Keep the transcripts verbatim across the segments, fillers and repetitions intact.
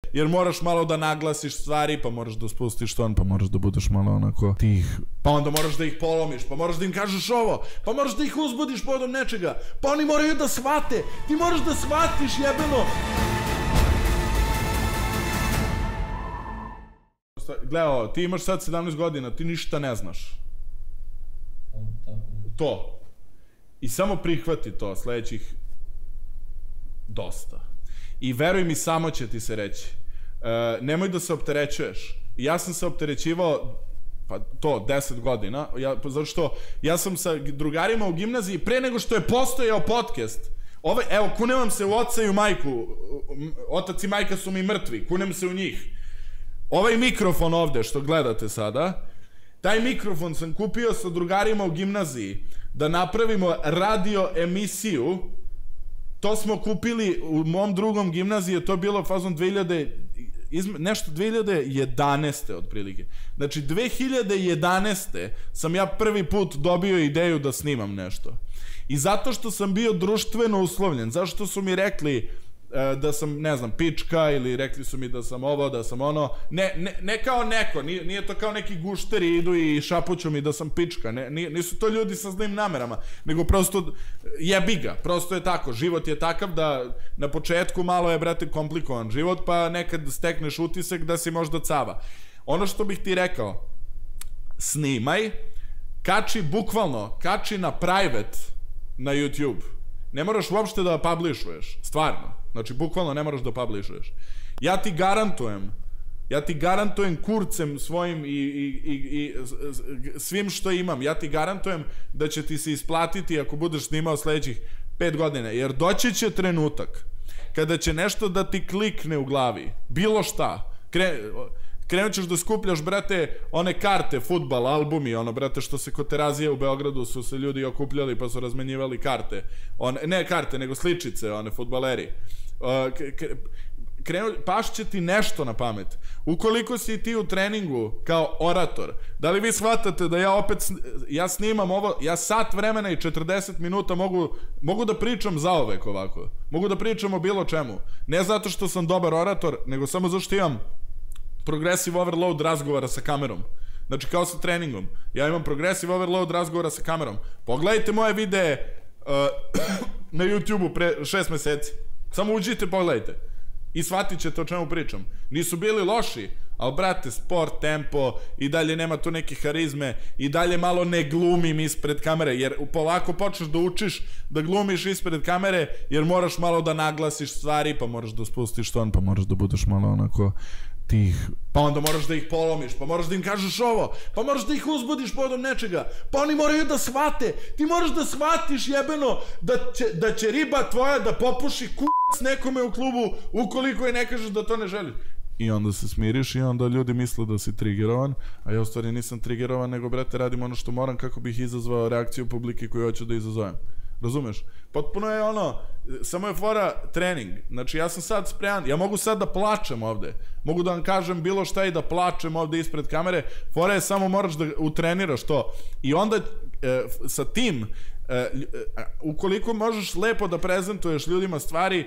jer moraš malo da naglasiš stvari, pa moraš da spustiš ton, pa moraš da budeš malo onako tih, pa onda moraš da ih polomiš, pa moraš da im kažeš ovo, pa moraš da ih uzbudiš povodom nečega, pa oni moraju da shvate, ti moraš da shvatiš, jebeno. Gledao, ti imaš sad sedamnaest godina, ti ništa ne znaš. To. I samo prihvati to sledećih dosta. I veruj mi, samo će ti se reći. Nemoj da se opterećuješ. Ja sam se opterećivao, pa to, deset godina, zato što ja sam sa drugarima u gimnaziji, pre nego što je postojao podcast, evo, kunem vam se u oca i u majku, otac i majka su mi mrtvi, kunem se u njih. Ovaj mikrofon ovde što gledate sada, taj mikrofon sam kupio sa drugarima u gimnaziji da napravimo radio emisiju. To smo kupili u mom drugom gimnaziji, to je bilo fazom dve hiljade, nešto dve hiljade jedanaeste otprilike. Znači dve hiljade jedanaeste sam ja prvi put dobio ideju da snimam nešto. I zato što sam bio društveno uslovljen, zašto su mi rekli da sam, ne znam, pička, ili rekli su mi da sam ovo, da sam ono, ne kao neko, nije to kao neki gušteri idu i šapuću mi da sam pička, nisu to ljudi sa zlim namerama, nego prosto jebi ga, prosto je tako, život je takav da na početku malo je, brate, komplikovan život, pa nekad stekneš utisak da si možda cava. Ono što bih ti rekao, snimaj, kači, bukvalno, kači na private na YouTube. Ne moraš uopšte da publishuješ, stvarno. Znači, bukvalno ne moraš da publishuješ. Ja ti garantujem, ja ti garantujem kurcem svojim i svim što imam, ja ti garantujem da će ti se isplatiti ako budeš snimao sledećih pet godina, jer doći će trenutak kada će nešto da ti klikne u glavi, bilo šta, krenut ćeš da skupljaš, brate, one karte, fudbal, albumi, ono, brate, što se kod Terazije u Beogradu su se ljudi okupljali pa su razmenjivali karte, ne karte, nego sličice, one, fudbaleri. Pašće ti nešto na pamet. Ukoliko si ti u treningu kao orator, da li vi shvatate da ja opet, ja snimam ovo, ja sat vremena i četrdeset minuta mogu da pričam zaovek ovako, mogu da pričam o bilo čemu, ne zato što sam dobar orator, nego samo zato što imam progressive overload razgovara sa kamerom. Znači, kao sa treningom. Ja imam progressive overload razgovara sa kamerom. Pogledajte moje videe na YouTube-u pre šest meseci. Samo uđite, pogledajte. I shvatit ćete o čemu pričam. Nisu bili loši, ali, brate, sport, tempo, i dalje nema tu neke harizme, i dalje malo ne glumim ispred kamere, jer polako počneš da učiš da glumiš ispred kamere, jer moraš malo da naglasiš stvari, pa moraš da spustiš ton, pa moraš da budeš malo onako tih, pa onda moraš da ih polomiš, pa moraš da im kažeš ovo, pa moraš da ih uzbudiš povodom nečega, pa oni moraju da shvate, ti moraš da shvatiš, jebeno, da će riba tvoja da popuši k***c nekome u klubu ukoliko je ne kažeš da to ne želiš. I onda se smiriš i onda ljudi misle da si trigerovan, a ja u stvari nisam trigerovan, nego, brate, radim ono što moram kako bih izazvao reakciju publike koju hoću da izazovem. Razumeš? Potpuno je ono, samo je fora trening. Znači, ja sam sad spreman, ja mogu sad da plačem ovde, mogu da vam kažem bilo šta i da plačem ovde ispred kamere, fora je samo moraš da utreniraš to. I onda sa tim, ukoliko možeš lepo da prezentuješ ljudima stvari,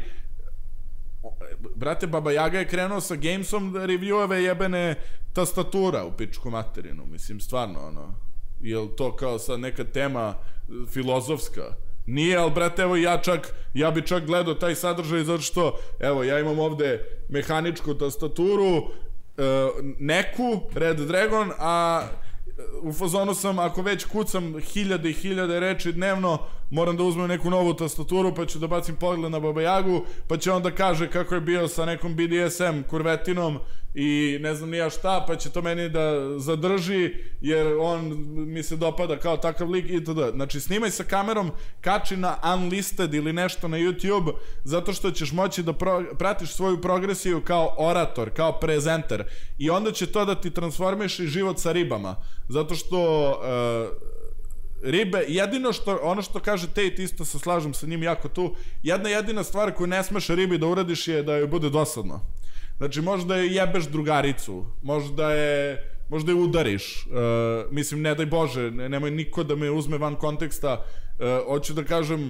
brate, Baba Jaga je krenuo sa Gamesom reviewove jebene tastatura u pičku materinu, mislim, stvarno, ono, je li to kao sad neka tema filozofska? Nije, ali, brate, evo, ja čak, ja bi čak gledao taj sadržaj zato što, evo, ja imam ovde mehaničku tastaturu, neku, Red Dragon, a u fazonu sam, ako već kucam hiljade i hiljade reči dnevno, moram da uzmem neku novu tastaturu, pa ću da bacim pogled na Baba Jagu, pa će onda kaže kako je bio sa nekom B D S M kurvetinom i ne znam nija šta, pa će to meni da zadrži, jer on mi se dopada kao takav lik itd. Znači, snimaj sa kamerom, kači na Unlisted ili nešto na YouTube, zato što ćeš moći da pratiš svoju progresiju kao orator, kao prezenter, i onda će to da ti transformiše život sa ribama, zato što ribe, jedino što, ono što kaže Tate, isto se slažem sa njim jako tu, jedna jedina stvar koju ne smeš ribi da uradiš je da joj bude dosadno. Znači, možda je jebeš drugaricu, možda je, možda je udariš, mislim, ne daj Bože, nemoj niko da me uzme van konteksta, hoću da kažem,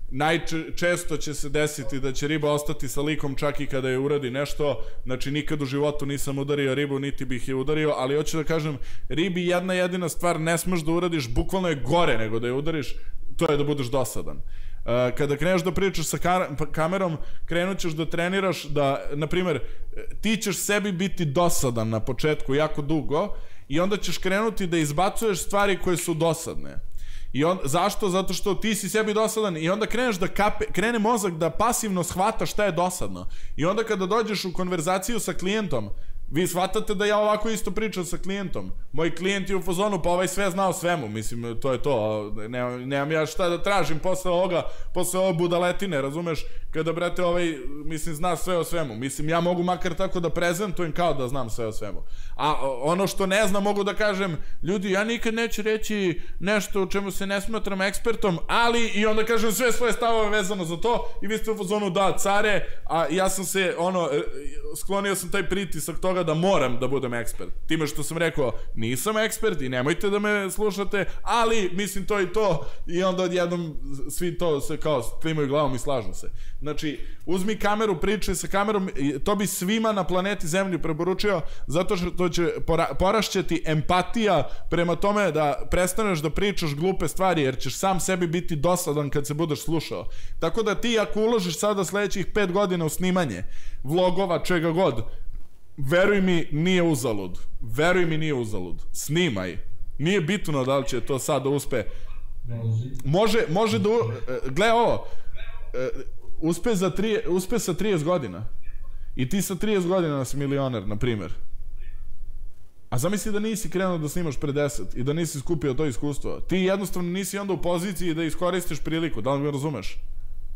najčesto će se desiti da će riba ostati sa likom čak i kada je uradi nešto, znači nikad u životu nisam udario ribu, niti bih je udario, ali hoću da kažem, ribi jedna jedina stvar ne smeš da uradiš, bukvalno je gore nego da je udariš, to je da budeš dosadan. Uh, kada kreneš da pričaš sa kamerom, krenut ćeš da treniraš da, na primjer, ti ćeš sebi biti dosadan na početku jako dugo i onda ćeš krenuti da izbacuješ stvari koje su dosadne. I on, zašto? Zato što ti si sebi dosadan i onda kreneš da kape, krene mozak da pasivno shvata šta je dosadno. I onda kada dođeš u konverzaciju sa klijentom, vi shvatate da ja ovako isto pričam sa klijentom. Moj klijent je u fazonu, pa ovaj sve zna o svemu, mislim, to je to, nemam, nemam ja šta da tražim posle ovoga, posle ove budaletine, razumeš, kada, brate, ovaj, mislim, zna sve o svemu, mislim, ja mogu makar tako da prezentujem kao da znam sve o svemu. A ono što ne znam, mogu da kažem, ljudi, ja nikad neću reći nešto u čemu se ne smatram ekspertom, ali, i onda kažem sve svoje stavove vezano za to, i vi ste u fazonu, da, care, a ja sam se, ono, sklonio sam taj pritisak toga da moram da budem ekspert. Time što sam rekao, nisam ekspert i nemojte da me slušate, ali mislim to i to, i onda odjednom svi to se kao klimaju glavom i slažu se. Znači, uzmi kameru, pričaj sa kamerom, to bi svima na planeti Zemlji preporučio, zato što će porašćeti empatija prema tome da prestaneš da pričaš glupe stvari, jer ćeš sam sebi biti dosadan kad se budeš slušao. Tako da ti ako uložiš sada sledećih pet godina u snimanje vlogova, čega god, veruj mi, nije uzalud. Veruj mi, nije uzalud. Snimaj. Nije bitno da li će to sad da uspe. Može, može da... Gle ovo. Uspe, za tri, uspe sa trideset godina. I ti sa trideset godina si milioner, na primjer. A zamisli da nisi krenuo da snimaš pre deset i da nisi skupio to iskustvo. Ti jednostavno nisi onda u poziciji da iskoristiš priliku. Da li mi razumeš?